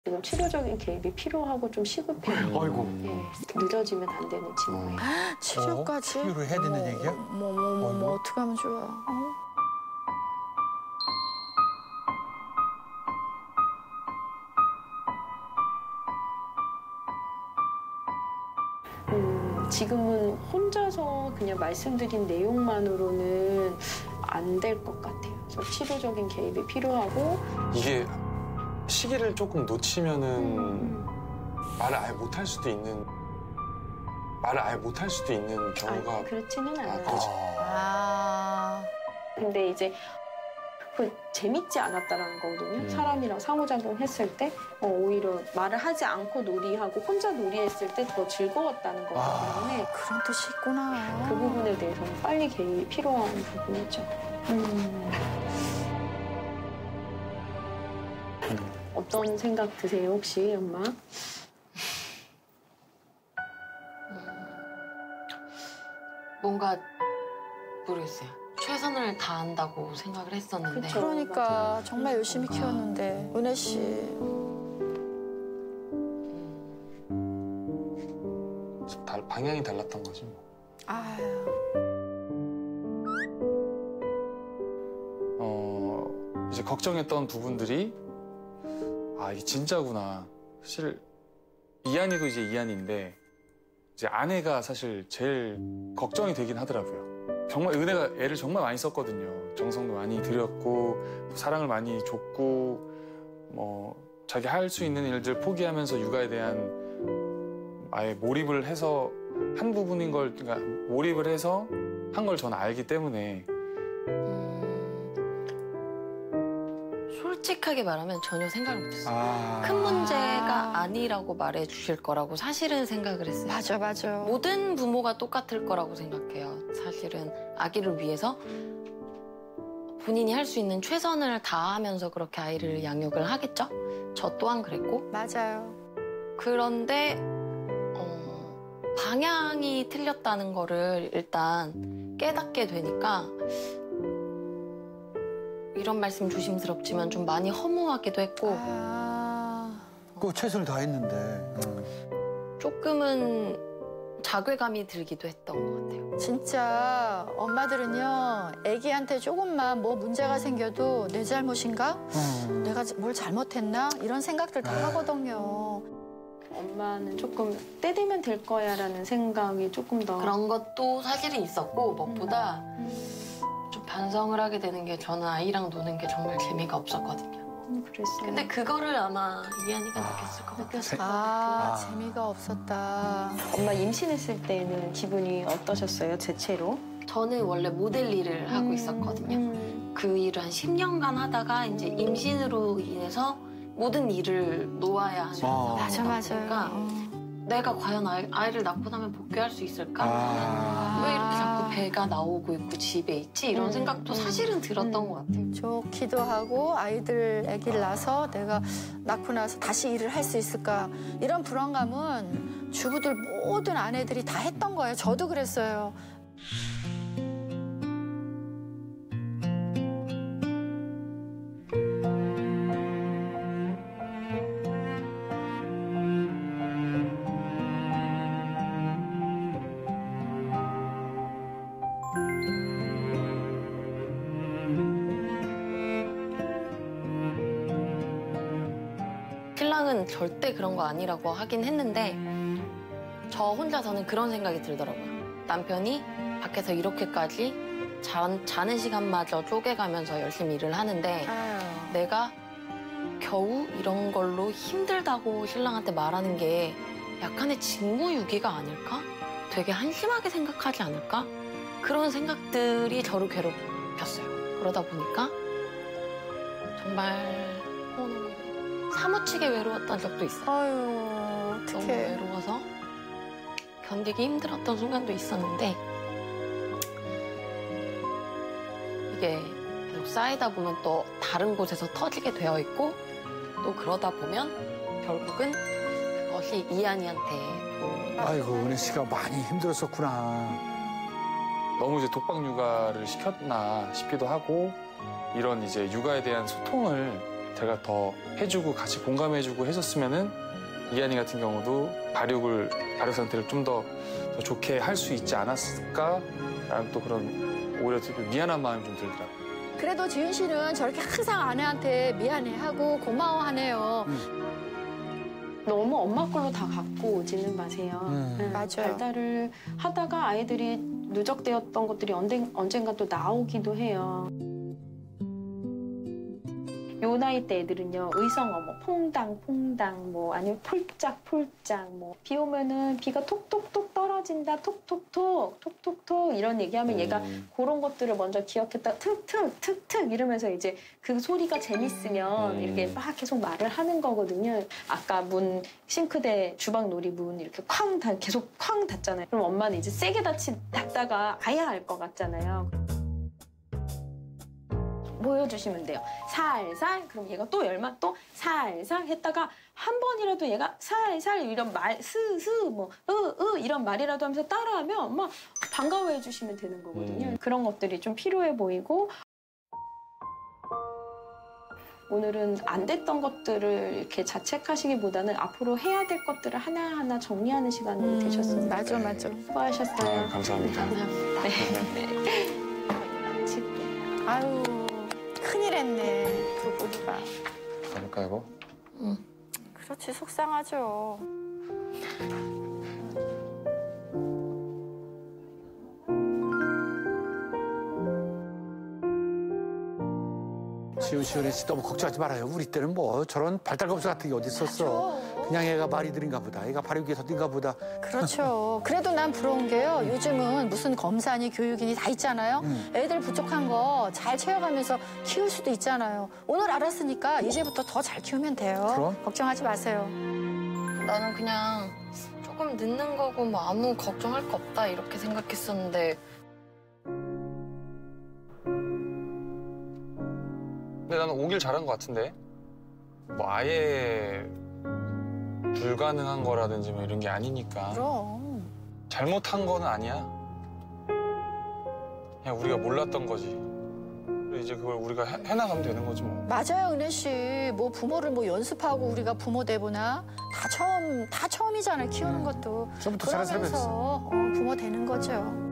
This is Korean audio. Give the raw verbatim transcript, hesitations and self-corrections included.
지금 치료적인 개입이 필요하고 좀 시급해요. 아이고. 네, 늦어지면 안 되는 친구예요. 치료까지? 어? 치료를 해야 되는 어머, 얘기야? 어머, 어머, 어머, 어떻게 하면 좋아? 어? 음, 지금은 혼자서 그냥 말씀드린 내용만으로는 안 될 것 같아요. 그래서 치료적인 개입이 필요하고 이게 시기를 조금 놓치면은 음. 말을 아예 못할 수도 있는 말을 아예 못할 수도 있는 경우가 아니, 그렇지는 않아요. 그렇죠. 아. 근데 이제 그 재밌지 않았다라는 거거든요. 음. 사람이랑 상호작용 했을 때 어, 오히려 말을 하지 않고 놀이하고 혼자 놀이했을 때 더 즐거웠다는 거기 때문에 그런 뜻이 있구나. 그 부분에 대해서는 빨리 개입이 필요한 부분이죠. 음. 어떤 생각 드세요, 혹시, 엄마? 뭔가 모르겠어요. 최선을 다한다고 생각을 했었는데 그쵸. 그러니까 정말 열심히 키웠는데. 은혜 씨. 달- 방향이 달랐던 거지 뭐. 아유. 어, 이제 걱정했던 부분들이 아, 이게 진짜구나. 사실 이한이도 이제 이한인데 이제 아내가 사실 제일 걱정이 되긴 하더라고요. 정말 은혜가 애를 정말 많이 썼거든요. 정성도 많이 들였고 사랑을 많이 줬고 뭐 자기 할 수 있는 일들 포기하면서 육아에 대한 아예 몰입을 해서 한 부분인 걸 그러니까 몰입을 해서 한 걸 저는 알기 때문에 음, 솔직하게 말하면 전혀 생각을 못했어요. 아. 큰 문제가 아니라고 말해 주실 거라고 사실은 생각을 했어요. 맞아, 맞아. 모든 부모가 똑같을 거라고 생각해요. 사실은 아기를 위해서 본인이 할 수 있는 최선을 다하면서 그렇게 아이를 양육을 하겠죠? 저 또한 그랬고. 맞아요. 그런데 어, 방향이 틀렸다는 거를 일단 깨닫게 되니까 이런 말씀 조심스럽지만 좀 많이 허무하기도 했고 아. 그 최선을 다했는데. 음. 조금은 자괴감이 들기도 했던 것 같아요. 진짜 엄마들은요, 애기한테 조금만 뭐 문제가 생겨도 내 잘못인가? 음. 내가 뭘 잘못했나? 이런 생각들 다 아. 하거든요. 엄마는 조금 때 되면 될 거야 라는 생각이 조금 더 그런 것도 사실은 있었고 무엇보다 음, 좀 반성을 하게 되는 게 저는 아이랑 노는 게 정말 재미가 없었거든요. 음, 그랬어요. 근데 그거를 아마 이한이가 느꼈을 것 같아요. 느꼈을 것 아, 아. 재미가 없었다. 엄마 임신했을 때는 기분이 어떠셨어요, 제체로? 저는 원래 모델 일을 하고 있었거든요. 음. 그 일을 한 십 년간 하다가 이제 임신으로 인해서 모든 일을 놓아야 하는 아. 맞아, 맞아. 보니까 어. 내가 과연 아이, 아이를 낳고 나면 복귀할 수 있을까? 아. 왜 이렇게 자꾸 배가 나오고 있고 집에 있지? 이런 음. 생각도 사실은 들었던 음. 것 같아요. 좋기도 하고 아이들 아기를 낳아서 내가 낳고 나서 다시 일을 할 수 있을까 이런 불안감은 주부들 모든 아내들이 다 했던 거예요. 저도 그랬어요. 신랑은 절대 그런 거 아니라고 하긴 했는데 저 혼자서는 그런 생각이 들더라고요. 남편이 밖에서 이렇게까지 자, 자는 시간마저 쪼개가면서 열심히 일을 하는데 아유. 내가 겨우 이런 걸로 힘들다고 신랑한테 말하는 게 약간의 직무유기가 아닐까? 되게 한심하게 생각하지 않을까? 그런 생각들이 저를 괴롭혔어요. 그러다 보니까 정말 어, 너무 이래. 사무치게 외로웠던 적도 있어요. 아유, 너무 어떡해. 외로워서 견디기 힘들었던 순간도 있었는데 이게 계속 쌓이다 보면 또 다른 곳에서 터지게 되어 있고 또 그러다 보면 결국은 그것이 이한이한테 또 아이고, 은혜 씨가 많이 힘들었었구나. 너무 이제 독박 육아를 시켰나 싶기도 하고 이런 이제 육아에 대한 소통을 제가 더 해주고 같이 공감해주고 했었으면은 이한이 같은 경우도 발육을 발육 상태를 좀 더 더 좋게 할 수 있지 않았을까라는 또 그런 오히려 되게 미안한 마음이 좀 들더라고요. 그래도 지윤 씨는 저렇게 항상 아내한테 미안해하고 고마워하네요. 너무 엄마 걸로 다 갖고 오지는 마세요. 음. 네, 맞아요. 발달을 하다가 아이들이 누적되었던 것들이 언젠, 언젠가 또 나오기도 해요. 요 나이 때 애들은요, 의성어, 뭐, 퐁당, 퐁당, 뭐, 아니면 폴짝, 폴짝, 뭐, 비 오면은 비가 톡톡톡 떨어진다, 톡톡톡, 톡톡톡, 이런 얘기하면 얘가 음. 그런 것들을 먼저 기억했다, 툭툭, 툭툭, 이러면서 이제 그 소리가 재밌으면 음. 이렇게 막 계속 말을 하는 거거든요. 아까 문, 싱크대, 주방 놀이 문 이렇게 쾅, 다, 계속 쾅 닫잖아요. 그럼 엄마는 이제 세게 닫히, 닫다가 아야 할 것 같잖아요. 보여주시면 돼요. 살살, 그럼 얘가 또 열만 또 살살 했다가 한 번이라도 얘가 살살 이런 말, 스스, 뭐, 으, 으 이런 말이라도 하면서 따라하면 막 반가워해 주시면 되는 거거든요. 음. 그런 것들이 좀 필요해 보이고 오늘은 안 됐던 것들을 이렇게 자책하시기보다는 앞으로 해야 될 것들을 하나하나 정리하는 시간이 음, 되셨으면 맞아, 맞아. 수고하셨어요. 아, 감사합니다. 감사합니다. 네. 칠게요. 아유, 큰일 했네, 부부가. 가볼까 이거? 그렇지, 속상하죠. 지훈 씨, 은혜 씨 너무 걱정하지 말아요. 우리 때는 뭐 저런 발달검사 같은 게 어디 있었어. 그냥 애가 말이 들인가 보다. 애가 발육이 더딘가 보다. 그렇죠. 그래도 난 부러운 게요. 요즘은 무슨 검사니 교육이니 다 있잖아요. 음. 애들 부족한 거 잘 채워가면서 키울 수도 있잖아요. 오늘 알았으니까 이제부터 더 잘 키우면 돼요. 그럼? 걱정하지 마세요. 나는 그냥 조금 늦는 거고 뭐 아무 걱정할 거 없다 이렇게 생각했었는데 근데 나는 오길 잘한 것 같은데. 뭐 아예 불가능한 거라든지 뭐 이런 게 아니니까. 그럼. 잘못한 거는 아니야. 그냥 우리가 몰랐던 거지. 이제 그걸 우리가 해, 해나가면 되는 거지 뭐. 맞아요, 은혜 씨. 뭐 부모를 뭐 연습하고 우리가 부모 되보나 다 처음, 다 처음이잖아요. 키우는 것도. 좀더 잘하는 사람이 그러면서 없어. 어, 부모 되는 거죠.